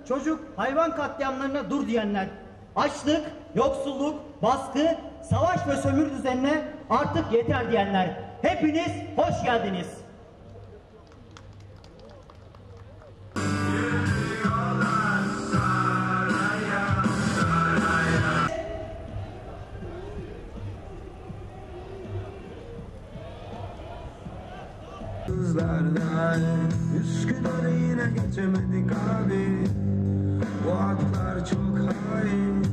çocuk, hayvan katliamlarına dur diyenler, açlık, yoksulluk, baskı, savaş ve sömürü düzenine artık yeter diyenler, hepiniz hoş geldiniz. Üsküdar'ı yine geçemedik abi. Bu atlar çok hain.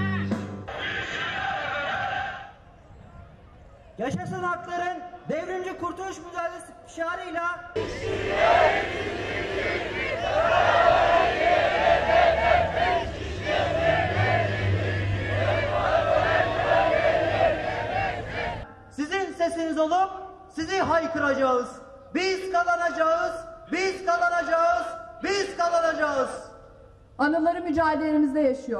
Yaşasın hakların devrimci kurtuluş mücadelesi şiarıyla sizin sesiniz olup sizi haykıracağız. Biz kazanacağız, biz kazanacağız, biz kazanacağız. Anıları mücadelemizde yaşıyor.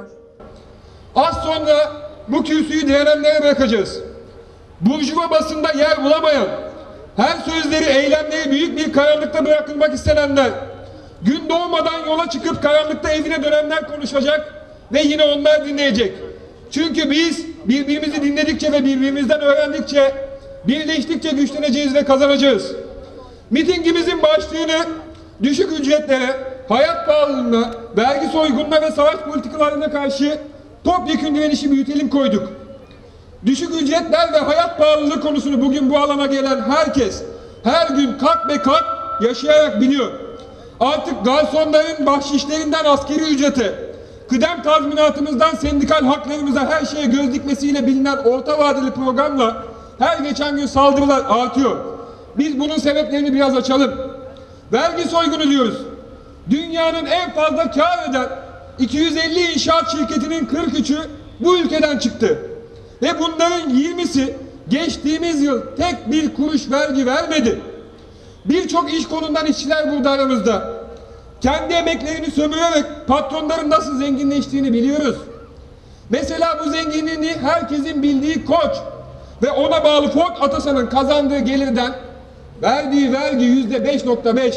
Az sonra bu kürsüyü direnenlere bırakacağız. Burjuva basında yer bulamayan, her sözleri, eylemleri büyük bir karanlıkta bırakılmak istenenler, gün doğmadan yola çıkıp karanlıkta evine dönenler konuşacak ve yine onlar dinleyecek. Çünkü biz birbirimizi dinledikçe ve birbirimizden öğrendikçe, birleştikçe güçleneceğiz ve kazanacağız. Mitingimizin başlığını düşük ücretlere, hayat pahalılığına, vergi soygununa ve savaş politikalarına karşı topyekün direnişi büyütelim koyduk. Düşük ücretler ve hayat pahalılığı konusunu bugün bu alana gelen herkes her gün kat be kat yaşayarak biliyor. Artık garsonların bahşişlerinden askeri ücrete, kıdem tazminatımızdan sendikal haklarımıza her şeye göz dikmesiyle bilinen orta vadeli programla her geçen gün saldırılar artıyor. Biz bunun sebeplerini biraz açalım. Vergi soygunu diyoruz. Dünyanın en fazla kar eden 250 inşaat şirketinin 43'ü bu ülkeden çıktı. Ve bunların 20'si geçtiğimiz yıl tek bir kuruş vergi vermedi. Birçok iş kolundan işçiler burada aramızda. Kendi emeklerini sömürerek patronların nasıl zenginleştiğini biliyoruz. Mesela bu zenginliğini herkesin bildiği Koç ve ona bağlı Ford Otosan'ın kazandığı gelirden verdiği vergi %5.5,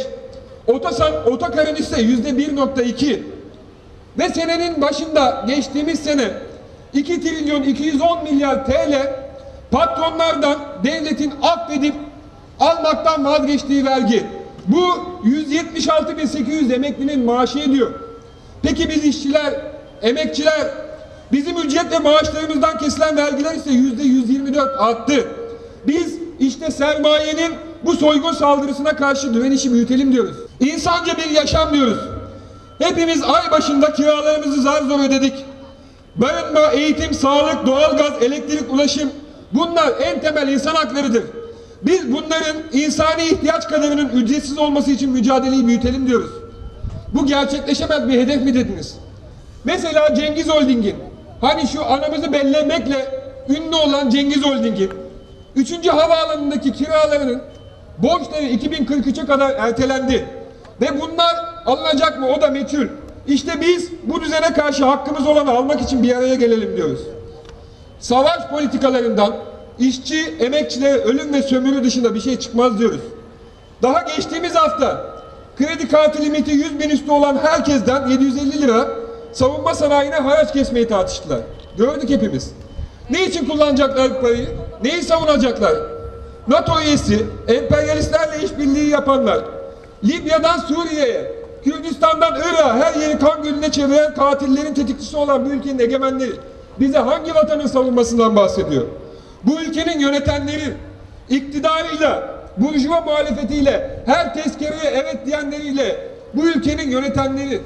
Otokar'ın ise %1.2 ve senenin başında geçtiğimiz sene 2 trilyon 210 milyar TL patronlardan devletin affedip almaktan vazgeçtiği vergi. Bu 176.800 emeklinin maaşı ediyor. Peki biz işçiler, emekçiler, bizim ücret ve maaşlarımızdan kesilen vergiler ise %124 arttı. Biz işte sermayenin bu soygun saldırısına karşı direnişi büyütelim diyoruz. İnsanca bir yaşam diyoruz. Hepimiz ay başında kiralarımızı zar zor ödedik. Barınma, eğitim, sağlık, doğalgaz, elektrik, ulaşım, bunlar en temel insan haklarıdır. Biz bunların insani ihtiyaç kadarının ücretsiz olması için mücadeleyi büyütelim diyoruz. Bu gerçekleşemez bir hedef mi dediniz? Mesela Cengiz Holding'in, hani şu anamızı bellemekle ünlü olan Cengiz Holding'in 3. havaalanındaki kiralarının borçları 2043'e kadar ertelendi. Ve bunlar alınacak mı o da meçhul. İşte biz bu düzene karşı hakkımız olanı almak için bir araya gelelim diyoruz. Savaş politikalarından işçi, emekçilere ölüm ve sömürü dışında bir şey çıkmaz diyoruz. Daha geçtiğimiz hafta kredi kartı limiti 100.000 üstü olan herkesten 750 lira savunma sanayine haraç kesmeyi tartıştılar. Gördük hepimiz. Ne için kullanacaklar bu parayı? Neyi savunacaklar? NATO üyesi, emperyalistlerle işbirliği yapanlar, Libya'dan Suriye'ye, Kürdistan'dan Irak'a her yeri kan gölüne çeviren katillerin tetikçisi olan bu ülkenin egemenleri bize hangi vatanın savunmasından bahsediyor? Bu ülkenin yönetenleri, iktidarıyla, burjuva muhalefetiyle, her tezkereye evet diyenleriyle bu ülkenin yönetenleri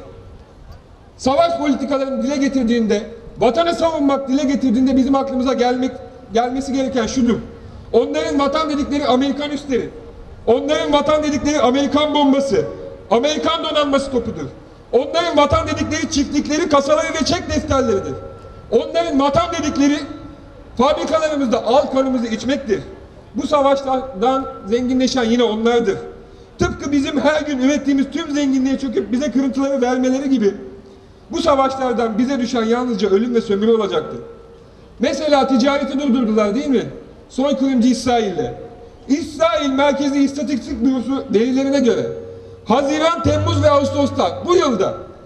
savaş politikalarını dile getirdiğinde, vatanı savunmak dile getirdiğinde bizim aklımıza gelmesi gereken şudur. Onların vatan dedikleri Amerikan üsleri, onların vatan dedikleri Amerikan bombası, Amerikan donanması topudur. Onların vatan dedikleri çiftlikleri, kasaları ve çek defterleridir. Onların vatan dedikleri fabrikalarımızda al kanımızı içmektir. Bu savaşlardan zenginleşen yine onlardır. Tıpkı bizim her gün ürettiğimiz tüm zenginliğe çöküp bize kırıntıları vermeleri gibi bu savaşlardan bize düşen yalnızca ölüm ve sömürü olacaktır. Mesela ticareti durdurdular değil mi? Soykırımcı İsrail'le. İsrail Merkezi İstatistik Bürosu verilerine göre Haziran, Temmuz ve Ağustos'ta bu yılda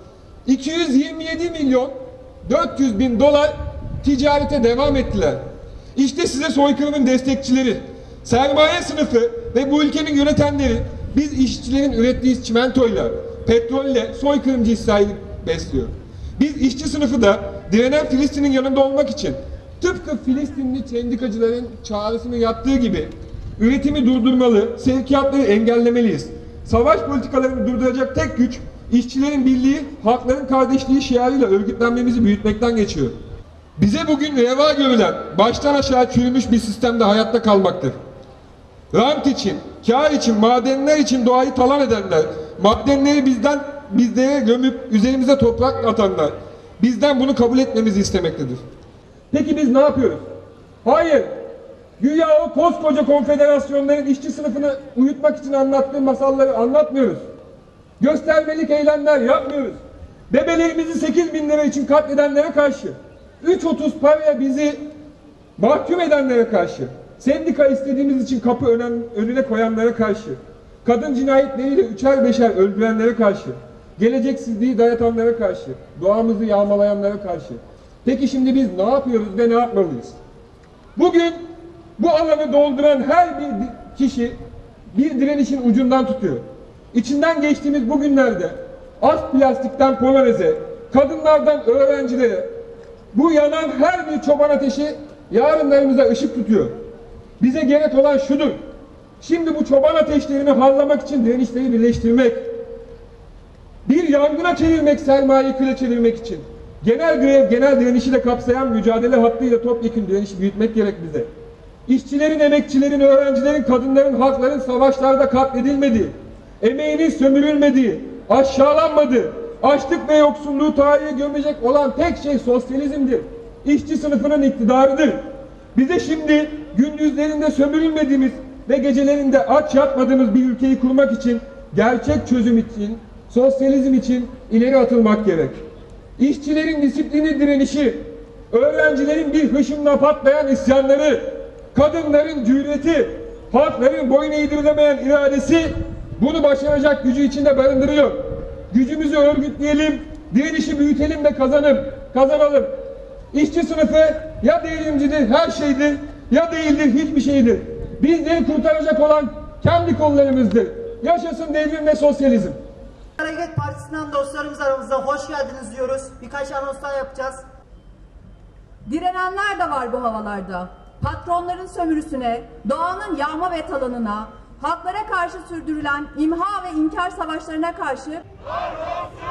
227 milyon 400 bin dolar ticarete devam ettiler. İşte size soykırımın destekçileri, sermaye sınıfı ve bu ülkenin yönetenleri biz işçilerin ürettiği çimentoyla, petrolle soykırımcı İsrail'i besliyor. Biz işçi sınıfı da direnen Filistin'in yanında olmak için tıpkı Filistinli sendikacıların çağrısını yaptığı gibi üretimi durdurmalı, sevkiyatları engellemeliyiz. Savaş politikalarını durduracak tek güç işçilerin birliği, halkların kardeşliği şiarıyla örgütlenmemizi büyütmekten geçiyor. Bize bugün reva görülen, baştan aşağı çürümüş bir sistemde hayatta kalmaktır. Rant için, kar için, madenler için doğayı talan edenler, madenleri bizlere gömüp üzerimize toprak atanlar, bizden bunu kabul etmemizi istemektedir. Peki biz ne yapıyoruz? Hayır, güya o koskoca konfederasyonların işçi sınıfını uyutmak için anlattığı masalları anlatmıyoruz. Göstermelik eylemler yapmıyoruz. Bebelerimizi 8.000 lira için katledenlere karşı, 3.30 paraya bizi mahkum edenlere karşı, sendika istediğimiz için kapı önüne koyanlara karşı, kadın cinayetleriyle 3'er 5'er öldürenlere karşı, geleceksizliği dayatanlara karşı, doğamızı yağmalayanlara karşı. Peki şimdi biz ne yapıyoruz ve ne yapmalıyız? Bugün bu alanı dolduran her bir kişi bir direnişin ucundan tutuyor. İçinden geçtiğimiz bu günlerde az plastikten poloneze, kadınlardan öğrencilere, bu yanan her bir çoban ateşi yarınlarımıza ışık tutuyor. Bize gerek olan şudur. Şimdi bu çoban ateşlerini harlamak için direnişleri birleştirmek, bir yangına çevirmek, sermayeyi küle çevirmek için genel grev, genel direnişi de kapsayan mücadele hattıyla topyekun direnişi büyütmek gerek bize. İşçilerin, emekçilerin, öğrencilerin, kadınların, halkların savaşlarda katledilmediği, emeğinin sömürülmediği, aşağılanmadığı, açlık ve yoksulluğu tarihe gömecek olan tek şey sosyalizmdir. İşçi sınıfının iktidarıdır. Bize şimdi gündüzlerinde sömürülmediğimiz ve gecelerinde aç yatmadığımız bir ülkeyi kurmak için, gerçek çözüm için, sosyalizm için ileri atılmak gerek. İşçilerin disiplini direnişi, öğrencilerin bir hışımla patlayan isyanları, kadınların cüreti, halkların boyun eğdirilemeyen iradesi bunu başaracak gücü içinde barındırıyor. Gücümüzü örgütleyelim, direnişi büyütelim ve kazanalım. İşçi sınıfı ya devrimcidir, her şeydir, ya değildir, hiçbir şeydir. Bizleri kurtaracak olan kendi kollarımızdır. Yaşasın devrim ve sosyalizm. Hareket Partisi'nden dostlarımız aramızda, hoş geldiniz diyoruz. Birkaç anonslar yapacağız. Direnenler de var bu havalarda. Patronların sömürüsüne, doğanın yağma ve talanına, halklara karşı sürdürülen imha ve inkar savaşlarına karşı